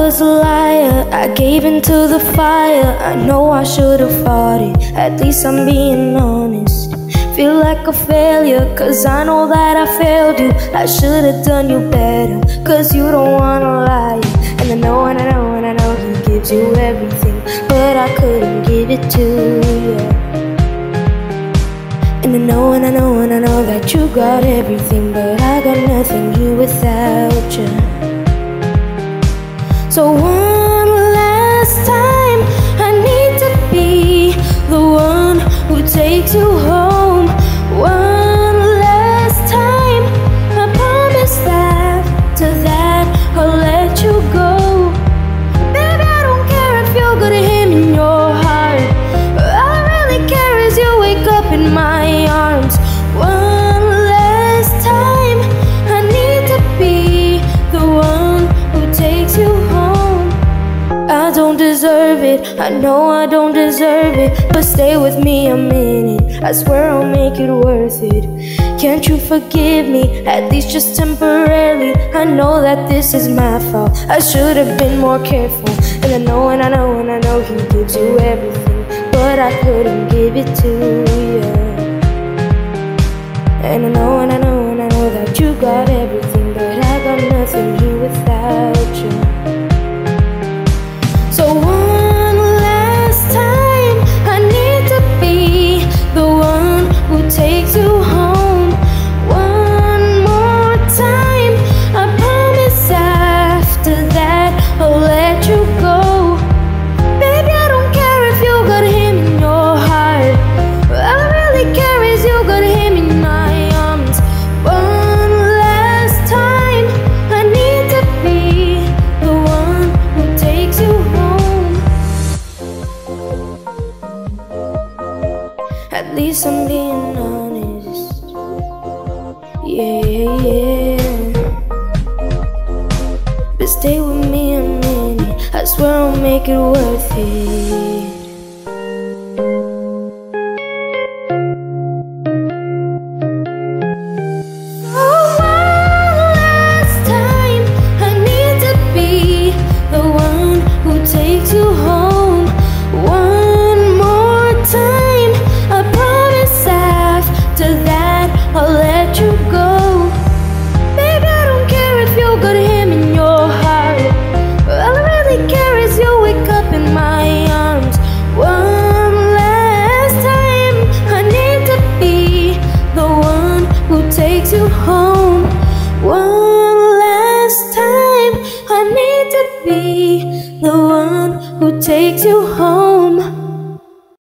was a liar, I gave into the fire. I know I should've fought it, at least I'm being honest. Feel like a failure, cause I know that I failed you. I should've done you better, cause you don't wanna lie. And I know, and I know, and I know he gives you everything, but I couldn't give it to you. And I know, and I know, and I know that you got everything, but I got nothing here without you. So one last time, I need to be the one who takes you home. One last time, I promise that to that I'll let you go. Baby, I don't care if you're gonna hear me in your heart. All I really care is you wake up in my arms. One last time, I need to be the one who takes you home. I don't deserve it, I know I don't deserve it, but stay with me a minute, I swear I'll make it worth it. Can't you forgive me, at least just temporarily? I know that this is my fault, I should have been more careful. And I know, and I know, and I know he gives you everything, but I couldn't give it to you. And I know, and I know, and I know that you got everything, but I got nothing here without you. So one last time, I need to be the one who takes you home. One more time, I promise after that I'll let you go. Baby, I don't care if you got him in your heart. All I really care is you got him in my arms. One last time, I need to be the one who takes you home. At least I'm being honest. Yeah, yeah. But stay with me a minute, I swear I'll make it worth it. Oh, one last time, I need to be the one who takes you home. One more time, I promise after that I'll let you go. Baby, I don't care if you got him in your heart. All I really care is you wake up in my arms. One last time, I need to be the one who takes you home. One last time, I need to be the one who takes you home.